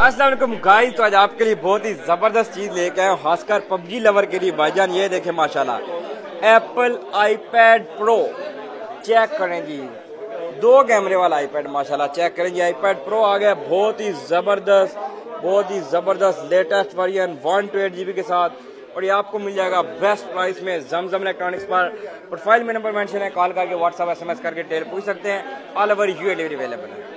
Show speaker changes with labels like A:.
A: अस्सलाम वालेकुम गाइस, तो आज आपके लिए बहुत ही जबरदस्त चीज लेके आए, खासकर पबजी लवर के लिए भाईजान। ये देखें माशाल्लाह एप्पल आईपैड प्रो चेक करें जी, 2 कैमरे वाला आईपैड माशाल्लाह चेक करें जी। आईपैड प्रो आ गया, बहुत ही जबरदस्त लेटेस्ट वर्जन 128 GB के साथ, और ये आपको मिल जाएगा बेस्ट प्राइस में जमजम इलेक्ट्रॉनिक्स पर। प्रोफाइल में नंबर मेंशन है, कॉल करके व्हाट्सएप SMS करके टेल पूछ सकते हैं। All over UAE delivery available है।